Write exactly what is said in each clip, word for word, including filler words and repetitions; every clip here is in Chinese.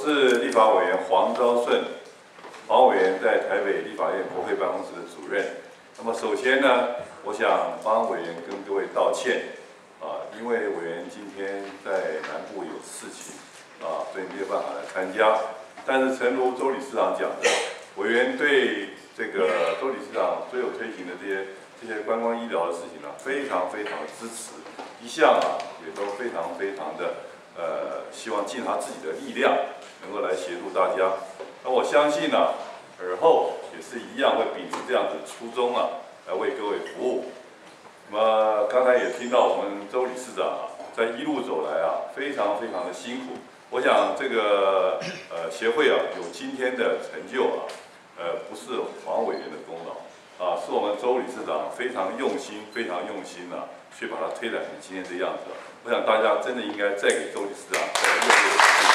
是立法委员黄昭顺，黄委员在台北立法院国会办公室的主任。那么首先呢，我想帮委员跟各位道歉啊，因为委员今天在南部有事情啊，所以没有办法来参加。但是诚如周理事长讲的，委员对这个周理事长所有推行的这些这些观光医疗的事情呢，非常非常的支持，一向啊也都非常非常的呃，希望尽他自己的力量，能够来协助大家。那我相信呢、啊，尔后也是一样会秉持这样的初衷啊，来为各位服务。那么刚才也听到我们周理事长啊，在一路走来啊，非常非常的辛苦。我想这个呃协会啊有今天的成就啊，呃不是黄委员的功劳啊，是我们周理事长非常用心、非常用心啊，去把它推展成今天这样子。我想大家真的应该再给周理事长再热烈的鼓励。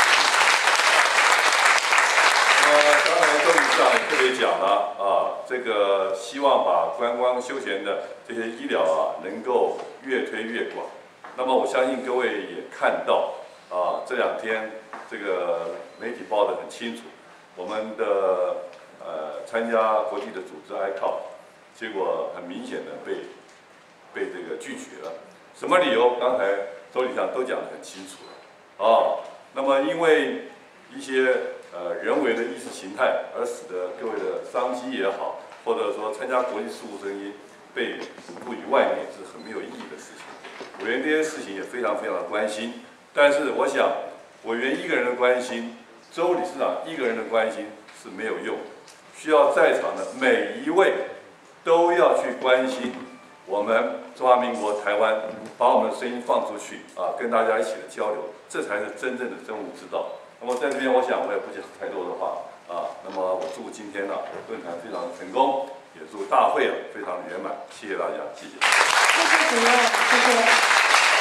呃，刚才周理事长也特别讲了啊，这个希望把观光休闲的这些医疗啊，能够越推越广。那么我相信各位也看到。啊，这两天这个媒体报得很清楚，我们的呃参加国际的组织 I C O， 结果很明显的被被这个拒绝了。什么理由？刚才周理事长都讲得很清楚了。啊，那么因为一些呃人为的意识形态，而使得各位的商机也好，或者说参加国际事务声音被止步于外面，是很没有意义的事情。委员这些事情也非常非常的关心。但是我想，委员一个人的关心，周理事长一个人的关心是没有用，需要在场的每一位都要去关心我们中华民国台湾，把我们的声音放出去啊，跟大家一起的交流，这才是真正的真武之道。那么在这边，我想我也不讲太多的话啊。那么我祝今天呢、啊、论坛非常的成功，也祝大会啊非常的圆满。谢谢大家，谢谢。 谢谢主任，谢谢。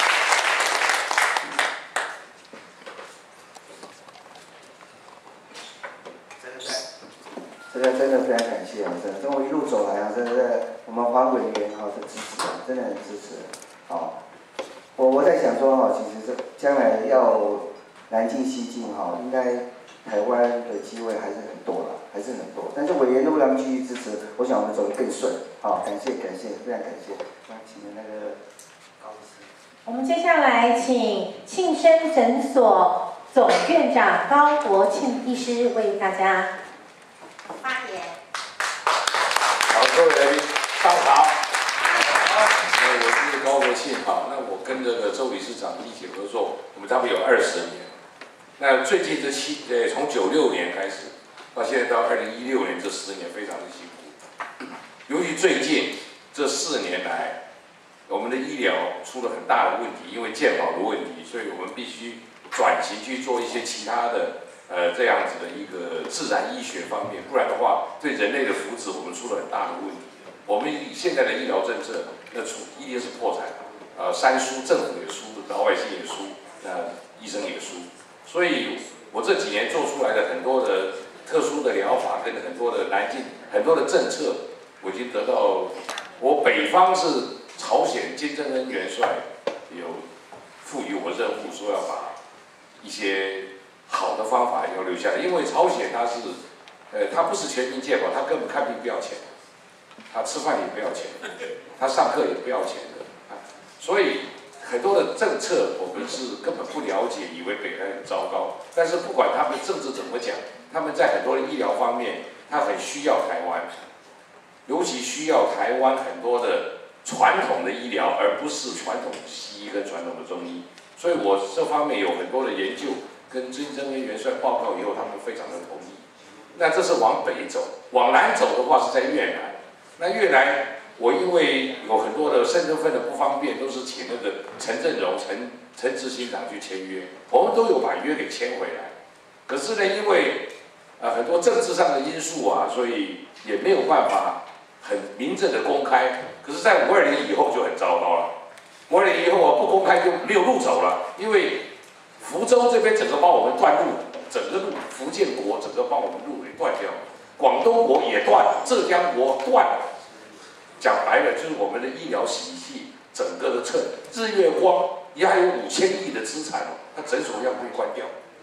这个真的非常感谢啊！真的，从我一路走来啊，真的，我们黄委员哈的支持啊，真的很支持。好，我我在想说哈，其实这将来要南进西进哈，应该台湾的机会还是很多了，还是很多。但是委员如果能继续支持，我想我们走得更顺。好，感谢感谢，非常感谢。那请那个高医师。 我们接下来请庆生诊所总院长高国庆医师为大家发言。 好，各位来宾，大家好。呃，我是高国庆，好，那我跟这个周理事长一起合作，我们差不多有二十年。那最近这七，呃，从九六年开始，到现在到二零一六年这十年，非常的辛苦。由于最近这四年来，我们的医疗出了很大的问题，因为健保的问题，所以我们必须转型去做一些其他的。呃，这样子的一个自然医学方面，不然的话，对人类的福祉我们出了很大的问题。我们现在的医疗政策，那出一定是破产，呃，三输，政府也输，老百姓也输，那医生也输。所以，我这几年做出来的很多的特殊的疗法，跟很多的南进，很多的政策，我已经得到。我北方是朝鲜金正恩元帅有赋予我任务，说要把一些好的方法要留下来，因为朝鲜它是，呃，它不是全民健保，它根本看病不要钱，他吃饭也不要钱，他上课也不要钱的，所以很多的政策我们是根本不了解，以为北韩很糟糕。但是不管他们政治怎么讲，他们在很多的医疗方面，他很需要台湾，尤其需要台湾很多的传统的医疗，而不是传统的西医跟传统的中医。所以我这方面有很多的研究。跟金正恩元帅报告以后，他们非常的同意。那这是往北走，往南走的话是在越南。那越南，我因为有很多的身份的不方便，都是请那个陈振荣、陈陈执行长去签约，我们都有把约给签回来。可是呢，因为啊、呃、很多政治上的因素啊，所以也没有办法很明正的公开。可是，在五二零以后就很糟糕了。五二零以后啊，不公开就没有路走了，因为福州这边整个帮我们断路，整个路福建国整个帮我们路给断掉，广东国也断，浙江国断。讲白了就是我们的医疗体系整个的撤。日月光也还有五千亿的资产哦，它诊所要被关掉。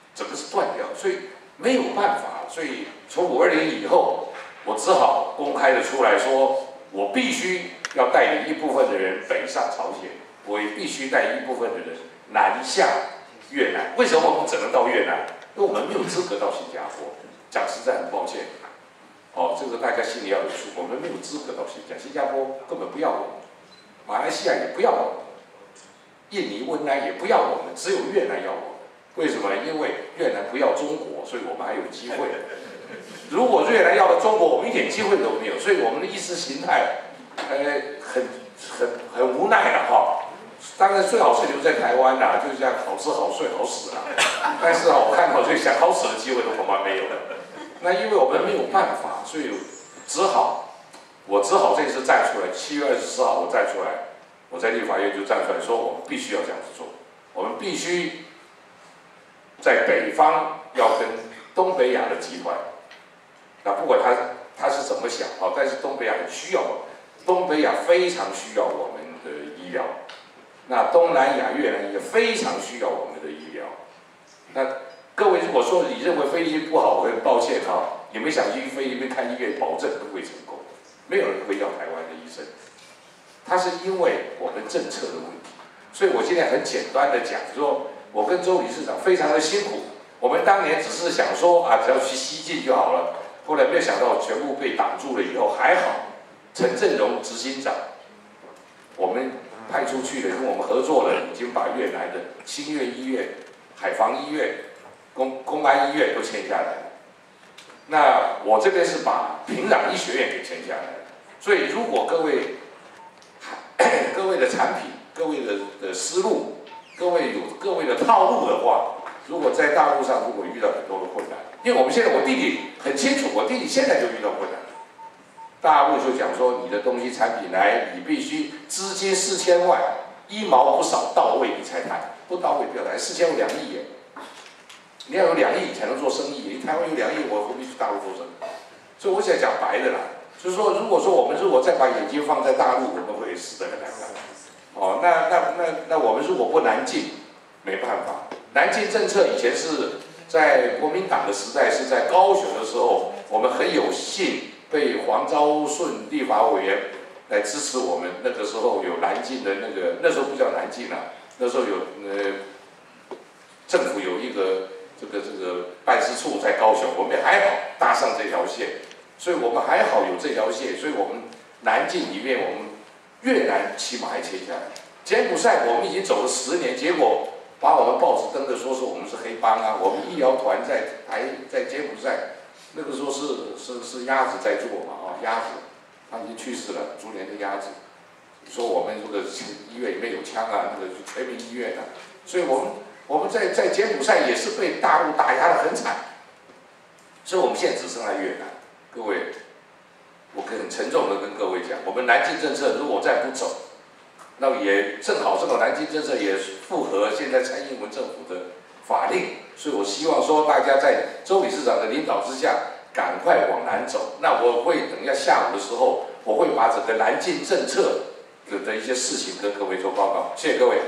整个是断掉，所以没有办法。所以从五二零以后，我只好公开的出来说，我必须要带领一部分的人北上朝鲜，我也必须带一部分的人南下越南。为什么我们只能到越南？因为我们没有资格到新加坡。讲实在，很抱歉。哦，这个大家心里要有数，我们没有资格到新加坡，新加坡根本不要我们，马来西亚也不要我们，印尼、汶莱也不要我们，只有越南要我们。为什么？因为越南不要中国，所以我们还有机会。如果越南要了中国，我们一点机会都没有。所以我们的意识形态，呃，很很很无奈了哈。当然最好是留在台湾啦，就是这样好吃好睡好死啦。但是啊，我看到最想好死的机会都恐怕没有了。那因为我们没有办法，所以只好，我只好这次站出来。七月二十四号我站出来，我在立法院就站出来说，我们必须要这样子做，我们必须在北方要跟东北亚的集团，那不管他他是怎么想啊，但是东北亚很需要，东北亚非常需要我们的医疗，那东南亚、越南也非常需要我们的医疗，那。各位，如果说你认为菲律宾不好，我很抱歉哈，你们想去菲律宾看医院，保证不会成功，没有人会要台湾的医生。它是因为我们政策的问题，所以我今天很简单的讲，说我跟周理事长非常的辛苦，我们当年只是想说啊，只要去西进就好了，后来没有想到全部被挡住了以后，还好，陈振荣执行长，我们派出去的，跟我们合作了，已经把越南的新月医院、海防医院。公公安医院都签下来了，那我这边是把平壤医学院给签下来了。所以如果各位各位的产品、各位的的思路、各位有各位的套路的话，如果在大陆上如果遇到很多的困难，因为我们现在我弟弟很清楚，我弟弟现在就遇到困难，大陆就讲说你的东西产品来，你必须资金四千万，一毛不少到位你才谈，不到位不要谈，四千万两亿耶。你要有两亿才能做生意，你台湾有两亿，我何必去大陆做生意？所以我想讲白的啦，就是说，如果说我们如果再把眼睛放在大陆，我们会死得很难看。哦，那那那那我们如果不南进，没办法。南进政策以前是在国民党的时代，是在高雄的时候，我们很有幸被黄昭顺立法委员来支持我们。那个时候有南进的那个，那时候不叫南进啊，那时候有呃政府有一个。这个这个办事处在高雄，我们也还好搭上这条线，所以我们还好有这条线，所以我们南进里面，我们越南起码还签下来。柬埔寨我们已经走了十年，结果把我们报纸登的说是我们是黑帮啊，我们医疗团在台在柬埔寨，那个时候是是是鸭子在做嘛啊，鸭子他已经去世了，竹联的鸭子，说我们这个医院里面有枪啊，那个全民医院啊，所以我们。我们在在柬埔寨也是被大陆打压得很惨，所以我们现在只剩下越南。各位，我很沉重的跟各位讲，我们南进政策如果再不走，那也正好这个南进政策也符合现在蔡英文政府的法令，所以我希望说大家在周理事长的领导之下，赶快往南走。那我会等一下下午的时候，我会把整个南进政策的的一些事情跟各位做报告。谢谢各位。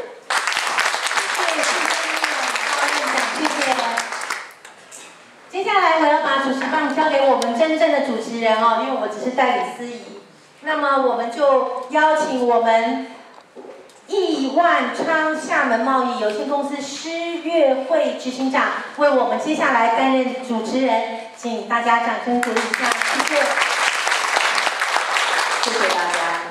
谢谢。接下来我要把主持棒交给我们真正的主持人哦，因为我只是代理司仪。那么我们就邀请我们亿万昌厦门贸易有限公司施月慧执行长为我们接下来担任主持人，请大家掌声鼓励一下，谢谢。 谢谢大家，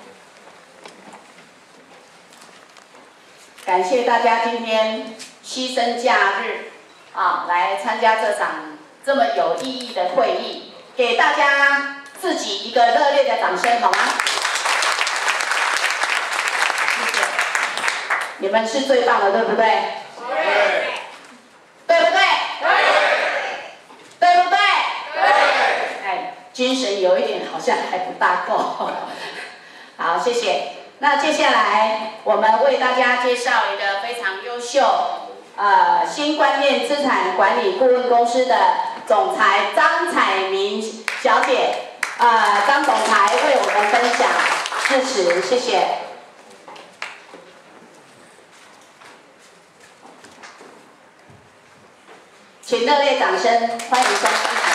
感谢大家今天牺牲假日啊，来参加这场这么有意义的会议，给大家自己一个热烈的掌声，好吗？谢谢，你们是最棒的，对不对？对。对不对？对。对不对？对。哎，精神有一点好像还不大够。好，谢谢。那接下来我们为大家介绍一个非常优秀。呃，新观念资产管理顾问公司的总裁张彩明小姐，呃，张总裁为我们分享致辞，谢谢。 请热烈掌声欢迎周市长。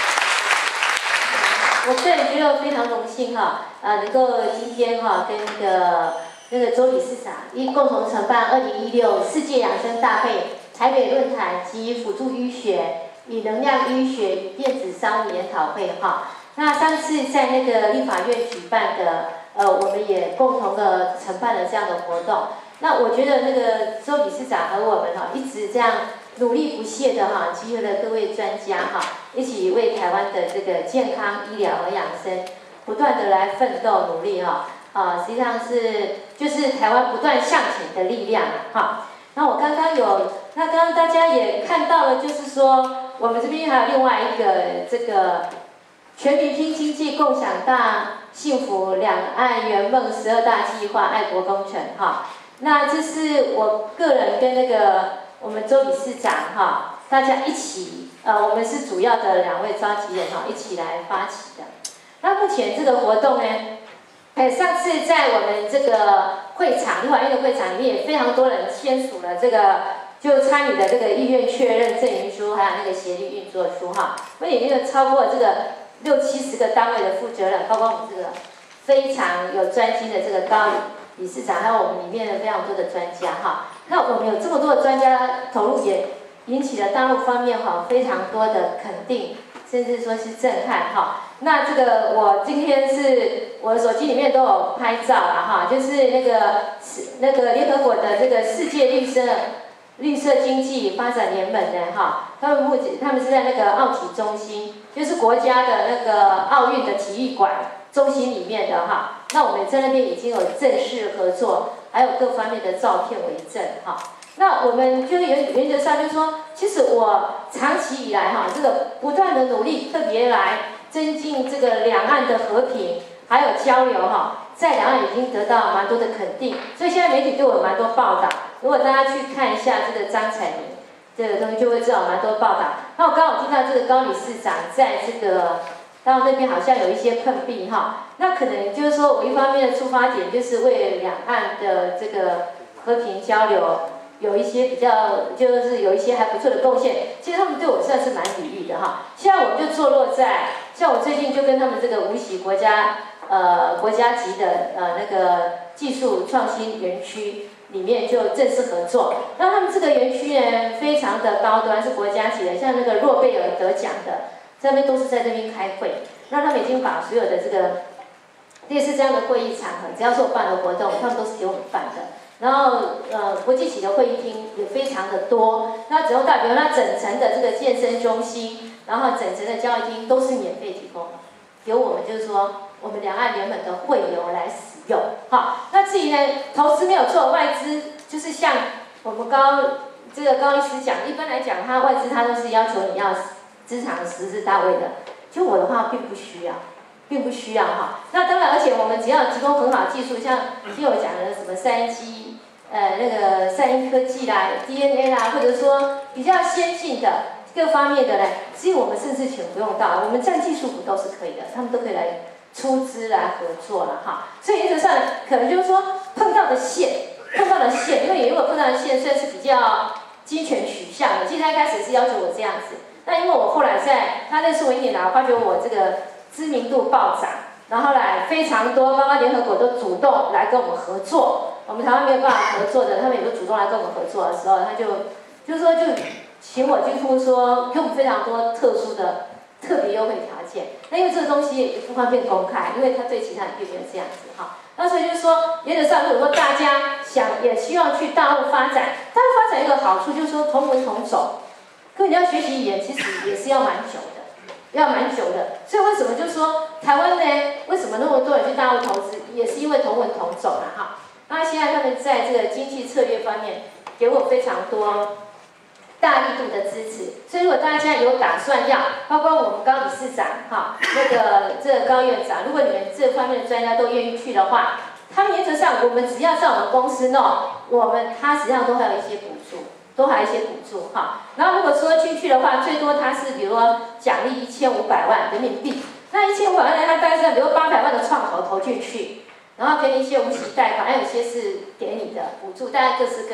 我个人觉得非常荣幸哈，呃，能够今天哈跟那个那个周理事长一共同承办二零一六世界养生大会台北论坛及辅助医学与能量医学与电子商务研讨会哈。那上次在那个立法院举办的，呃，我们也共同的承办了这样的活动。那我觉得那个周理事长和我们哈一直这样努力不懈的哈，集合了各位专家哈，一起为台湾的这个健康医疗和养生不断的来奋斗努力哈。啊，实际上是就是台湾不断向前的力量哈。那我刚刚有，那刚刚大家也看到了，就是说我们这边还有另外一个这个全民拼经济共享大幸福两岸圆梦十二大计划爱国工程哈。那这是我个人跟那个我们周理事长哈，大家一起，呃，我们是主要的两位召集人哈，一起来发起的。那目前这个活动呢，哎，上次在我们这个会场立法院的会场里面，也非常多人签署了这个就参与的这个意愿确认证明书，还有那个协力运作书哈。所以已经有超过这个六七十个单位的负责人，包括我们这个非常有专精的这个高理事长，还有我们里面的非常多的专家哈。那我们有这么多的专家投入，也引起了大陆方面哈非常多的肯定，甚至说是震撼哈。那这个我今天是我手机里面都有拍照了哈，就是那个那个联合国的这个世界绿色绿色经济发展联盟的哈，他们目前他们是在那个奥体中心，就是国家的那个奥运的体育馆中心里面的哈。那我们在那边已经有正式合作，还有各方面的照片为证哈。那我们就是原原则上就是说，其实我长期以来哈，这个不断的努力，特别来增进这个两岸的和平还有交流哈，在两岸已经得到蛮多的肯定，所以现在媒体对我蛮多报道。如果大家去看一下这个张彩玲这个东西，就会知道蛮多报道。那我刚好听到这个高理事长在这个到那边好像有一些碰壁哈，那可能就是说我一方面的出发点就是为两岸的这个和平交流有一些比较，就是有一些还不错的贡献。其实他们对我算是蛮礼遇的哈。现在我们就坐落在，像我最近就跟他们这个无锡国家呃国家级的呃那个技术创新园区里面就正式合作。那他们这个园区呢非常的高端，是国家级的，像那个诺贝尔得奖的，这边都是在这边开会。那他们已经把所有的这个类似这样的会议场合，只要是我办的活动，他们都是给我们办的。然后呃，国际级的会议厅也非常的多。那只要代表那整层的这个健身中心，然后整层的交易厅都是免费提供，由我们就是说我们两岸原本的会友来使用。好，那至于呢，投资没有错，外资就是像我们高这个高律师讲，一般来讲，他外资他都是要求你要资产十字单位的，就我的话并不需要。并不需要哈，那当然，而且我们只要提供很好技术，像听我讲的什么三 G， 呃那个赛因科技啦、D N A 啦，或者说比较先进的各方面的呢，其实我们甚至钱不用到，我们占技术股都是可以的，他们都可以来出资来合作了哈。所以原则上可能就是说碰到的线，碰到的线，因为如果碰到的线算是比较精权取向的，其实他一开始是要求我这样子，那因为我后来在他认识我一年来，发觉我这个知名度暴涨，然后来非常多，包括联合国都主动来跟我们合作。我们台湾没有办法合作的，他们也都主动来跟我们合作的时候，他就就是说就请我几乎说给我们非常多特殊的特别优惠条件。那因为这个东西也不方便公开，因为他对其他人并没有这样子哈。那所以就是说，原则上如果说大家想也希望去大陆发展，大陆发展一个好处就是说同文同种，可你要学习语言其实也是要蛮久的。要蛮久的，所以为什么就是说台湾呢？为什么那么多人去大陆投资，也是因为同文同种啊哈。那现在他们在这个经济策略方面给我非常多大力度的支持，所以如果大家有打算要，包括我们高理事长哈，那个这个高院长，如果你们这方面的专家都愿意去的话，他们原则上我们只要在我们公司弄，我们他实际上都会有一些补助。都还有一些补助哈，然后如果说进去的话，最多他是比如说奖励一千五百万人民币，那一千五百万呢，他大概是比如八百万的创投投进去，然后给你一些无息贷款，还有一些是给你的补助，大概各式各样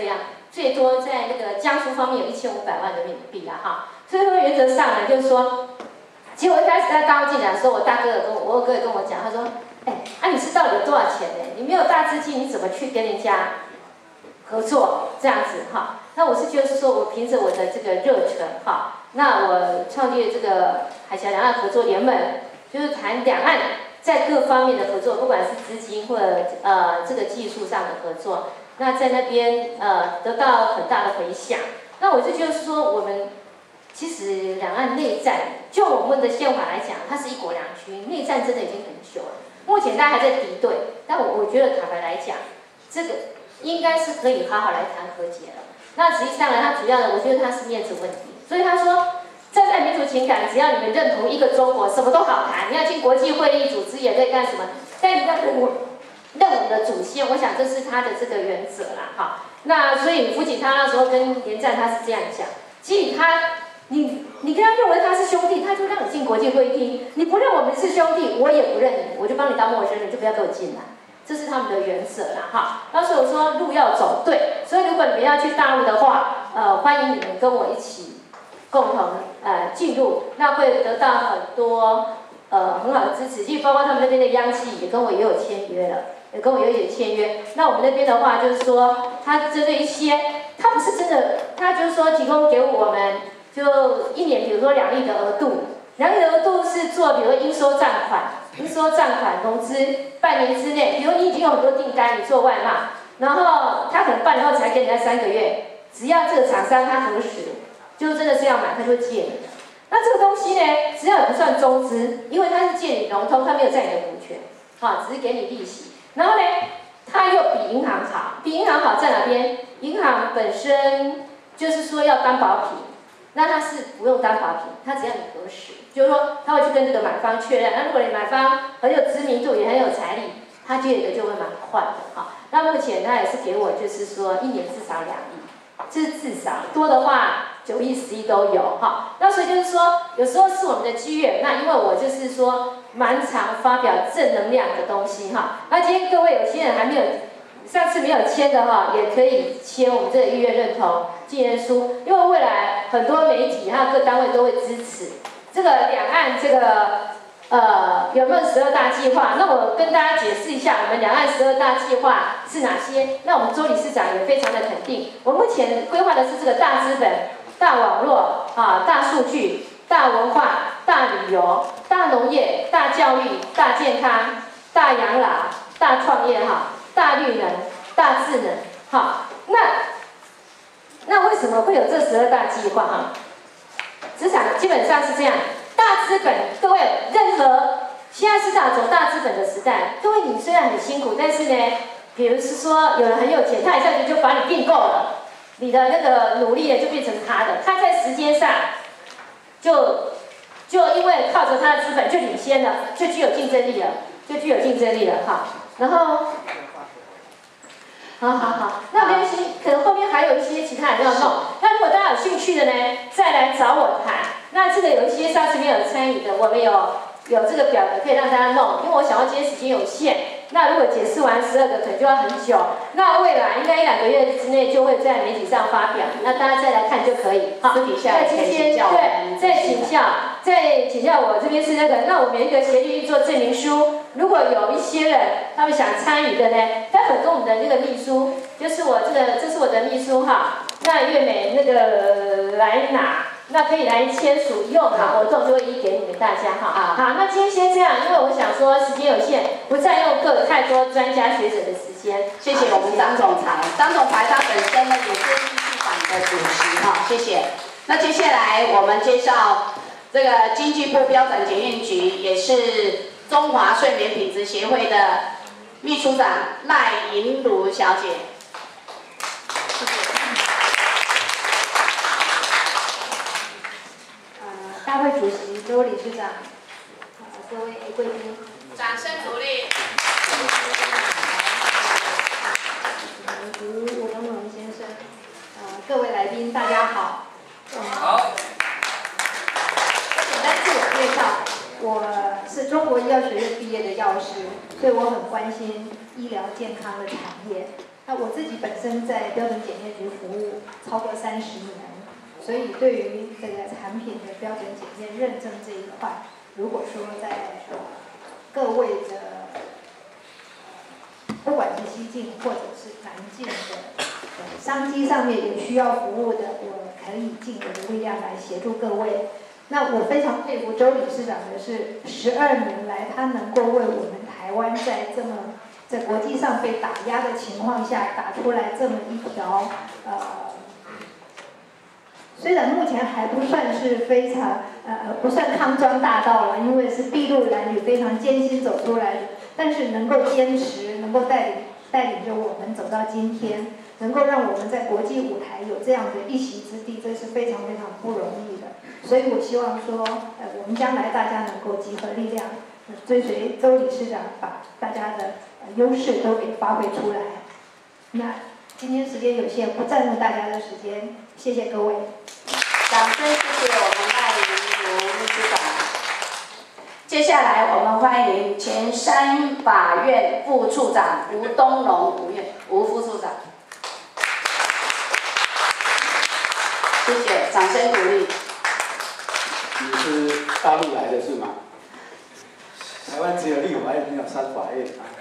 最多在那个江苏方面有一千五百万人民币啦哈。所以说原则上呢，就是说，其实我一开始在大陆进来的时候，我大哥有跟我，我哥也跟我讲，他说，哎，啊你是到底有多少钱呢？你没有大资金，你怎么去跟人家合作这样子哈？那我是觉得是说我凭着我的这个热忱哈，那我创立这个海峡两岸合作联盟，就是谈两岸在各方面的合作，不管是资金或者呃这个技术上的合作，那在那边呃得到很大的回响。那我就觉得说我们。其实两岸内战，就我们的宪法来讲，它是一国两区，内战真的已经很久了。目前大家还在敌对，但我我觉得坦白来讲，这个应该是可以好好来谈和解了。那实际上呢，它主要的，我觉得它是面子问题。所以他说，站在民主情感，只要你们认同一个中国，什么都好谈。你要进国际会议组织也可以干什么，但你要认我认我们的主线，我想这是他的这个原则啦，哈。那所以福井他那时候跟连战他是这样讲，其实他。你你跟他认为他是兄弟，他就让你进国际会议；你不认我们是兄弟，我也不认你，我就帮你当陌生人，就不要给我进来。这是他们的原则啦，哈。那所以我说路要走对，所以如果你们要去大陆的话，呃，欢迎你们跟我一起共同呃进入，那会得到很多呃很好的支持，其实包括他们那边的央企也跟我也有签约了，也跟我有一点签约。那我们那边的话就是说，他针对一些，他不是真的，他就是说提供给我们。就一年，比如说两亿的额度，两亿的额度是做，比如说应收账款、应收账款融资，半年之内，比如你已经有很多订单，你做外贸，然后他可能半年后才给你那三个月，只要这个厂商他核实，就真的是要买，他就会借你的。那这个东西呢，只要也不算中资，因为他是借你融通，他没有占你的股权，啊，只是给你利息。然后呢，他又比银行好，比银行好在哪边？银行本身就是说要担保品。那他是不用担保品，他只要你核实，就是说他会去跟这个买方确认。那如果你买方很有知名度，也很有财力，他借的就会蛮快的哈。那目前他也是给我就是说一年至少两亿，这是至少，多的话九亿、十亿都有哈。那所以就是说，有时候是我们的机缘。那因为我就是说蛮常发表正能量的东西哈。那今天各位有些人还没有。上次没有签的哈，也可以签我们这个意愿认同纪念书，因为未来很多媒体还有各单位都会支持这个两岸这个呃有没有十二大计划？那我跟大家解释一下，我们两岸十二大计划是哪些？那我们周理事长也非常的肯定，我目前规划的是这个大资本、大网络啊、大数据、大文化、大旅游、大农业、大教育、大健康、大养老、大创业哈。大绿能、大智能，好，那那为什么会有这十二大计划哈？职场基本上是这样，大资本，各位，任何现在是大走大资本的时代，各位你虽然很辛苦，但是呢，比如是说有人很有钱，他一下子就把你并购了，你的那个努力呢就变成他的，他在时间上就就因为靠着他的资本就领先了，就具有竞争力了，就具有竞争力了哈，然后。好好好，那没关系，可能后面还有一些其他人要弄。那如果大家有兴趣的呢，再来找我谈。那这个有一些上次没有参与的，我们有有这个表格可以让大家弄，因为我想要今天时间有限。那如果解释完十二个，可能就要很久。那未来应该一两个月之内就会在媒体上发表，那大家再来看就可以。好， 私底下那今天对，再请教，再请教我这边是那个，那我们一个协力做证明书。如果有一些人他们想参与的呢，待会跟我们的那个秘书，就是我这个，这是我的秘书哈，那月美那个来拿，那可以来签署，以后好活动就会一给你们大家哈。 好， 好，那今天先这样，因为我想说时间有限，不占用各太多专家学者的时间。 谢谢我们张总裁，张总裁他本身呢也是艺术馆的主席哈，谢谢。那接下来我们介绍这个经济部标准检验局，也是中华睡眠品质协会的秘书长赖银如小姐。谢谢。 呃，大会主席、周理事长，呃，各位贵宾， 掌声鼓励。 如吴东龙先生，呃，各位来宾，大家好。 好。 简单自我介绍，我是中国医药学院毕业的药师，所以我很关心医疗健康的产业。 那我自己本身在标准检验局服务超过三十年，所以对于这个产品的标准检验认证这一块，如果说在呃各位的不管是西进或者是南进的呃商机上面有需要服务的，我可以尽我的力量来协助各位。那我非常佩服周理事长的是，十二年来他能够为我们台湾在这么在国际上被打压的情况下，打出来这么一条呃，虽然目前还不算是非常呃不算康庄大道了，因为是筚路蓝缕非常艰辛走出来的，但是能够坚持，能够带领带领着我们走到今天，能够让我们在国际舞台有这样的一席之地，这是非常非常不容易的。所以我希望说，呃，我们将来大家能够集合力量，呃、追随周理事长，把大家的呃优势都给发挥出来。那今天时间有限，不占用大家的时间，谢谢各位。 掌声谢谢我们赖云如秘书长。接下来我们欢迎前山法院副处长吴东龙吴院吴副处长。谢谢，掌声鼓励。 你是大陆来的是吗？台湾只有立法院，没有三法院啊。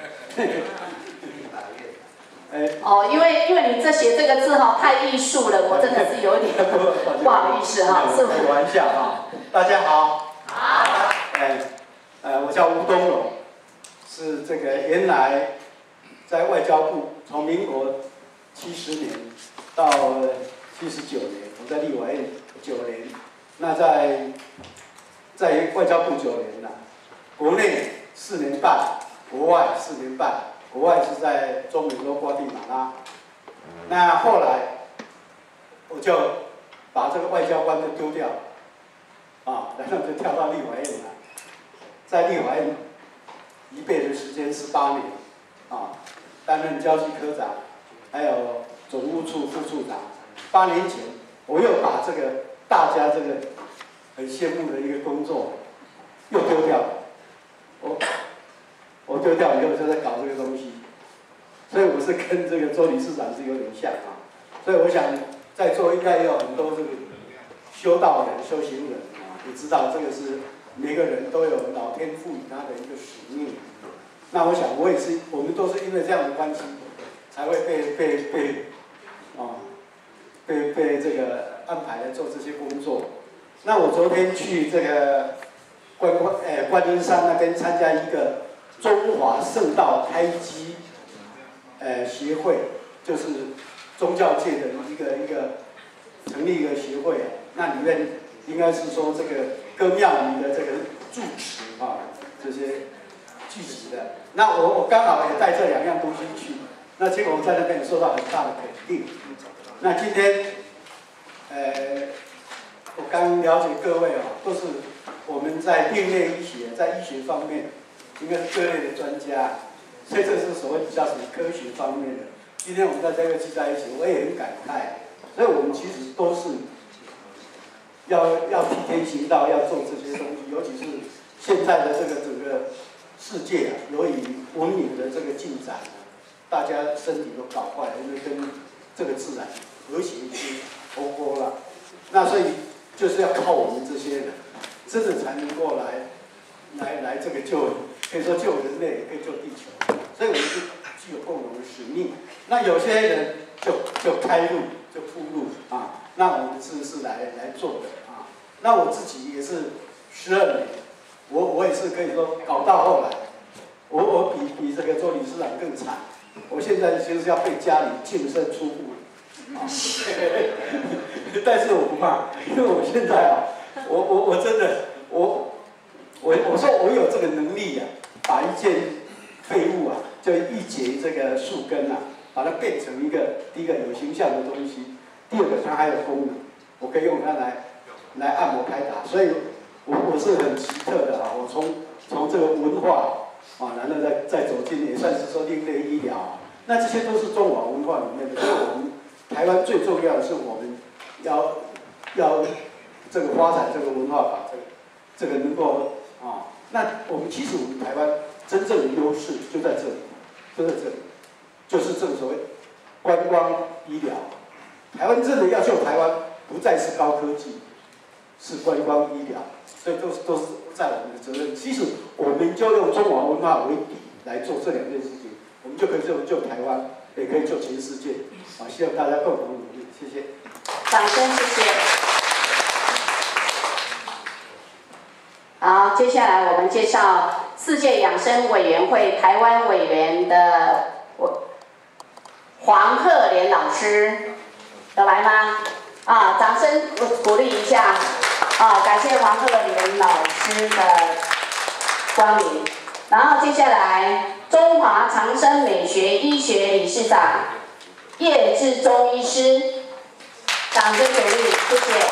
哎， 哦，因为因为你这写这个字哈、哦、太艺术了，我真的是有点不好意思哈、哦，是开玩笑哈。大家好。好。哎，呃，我叫吴东龙，是这个原来在外交部，从民国七十年到七十九年，我在立法院九年。那在在外交部九年了，国内四年半，国外四年半，国外是在中美洲瓜地马拉。那后来我就把这个外交官就丢掉，啊，然后就跳到立法院来，在立法院一倍的时间十八年，啊，担任交际科长，还有总务处副处长。八年前我又把这个大家这个很羡慕的一个工作，又丢掉了。我我丢掉以后就在搞这个东西，所以我是跟这个周理事长是有点像啊。所以我想在座应该也有很多这个修道人、修行人啊，也知道这个是每个人都有老天赋予他的一个使命。那我想我也是，我们都是因为这样的关系，才会被被被啊被被这个安排来做这些工作。那我昨天去这个观观呃观音山那边参加一个中华圣道开基呃协会，就是宗教界的一个一个成立一个协会啊。那里面应该是说这个各庙宇的这个住持啊这些聚集的。那我我刚好也带这两样东西去，那结果我在那边也受到很大的肯定。那今天呃。我刚了解各位啊，都是我们在另类医学，在医学方面，应该是各类的专家，所以这是所谓比较什么科学方面的。今天我们大家又聚在一起，我也很感慨。所以我们其实都是要要替天行道，要做这些东西，尤其是现在的这个整个世界啊，由于文明的这个进展，大家身体都搞坏了，因为跟这个自然和谐已经脱钩了。那所以就是要靠我们这些人，真的才能够来来来这个救，可以说救人类，也可以救地球。所以我们是具有共同的使命。那有些人就就开路，就铺路啊。那我们是是来来做的啊。那我自己也是十二年，我我也是可以说搞到后来，我我比比这个周理事长更惨。我现在其实要被家里净身出户。啊，但是我不怕，因为我现在啊，我我我真的，我我我说我有这个能力呀、啊，把一件废物啊，就一节这个树根啊，把它变成一个第一个有形象的东西，第二个它还有功能，我可以用它来来按摩拍打，所以我我是很奇特的啊，我从从这个文化啊，然后再再走进也算是说另类医疗，那这些都是中华文化里面的，所以我们。台湾最重要的是，我们要要这个发展这个文化法，这个这个能够啊，那我们其实我们台湾真正的优势就在这里，就在这里，就是这个所谓观光医疗。台湾真的要救台湾，不再是高科技，是观光医疗，所以都是都是在我们的责任。其实我们就用中华文化为底来做这两件事情，我们就可以救救台湾，也可以救全世界。啊，希望大家共同努力，谢谢。 掌声，谢谢。好，接下来我们介绍世界养生委员会台湾委员的黄鹤莲老师，有来吗？啊，掌声鼓励一下。啊，感谢黄鹤莲老师的光临。然后接下来，中华长生美学医学理事长叶志忠医师，掌声鼓励，谢谢。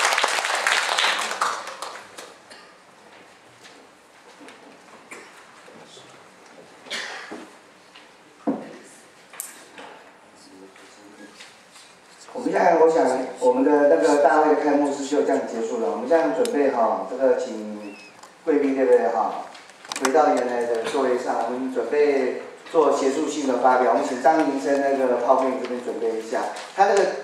我们现在，我想我们的那个大会的开幕式就这样结束了。我们现在准备哈，这个请贵宾对不对哈？回到原来的座位上，我们准备做协助性的发表。我们请张林生那个泡面这边准备一下，他那个。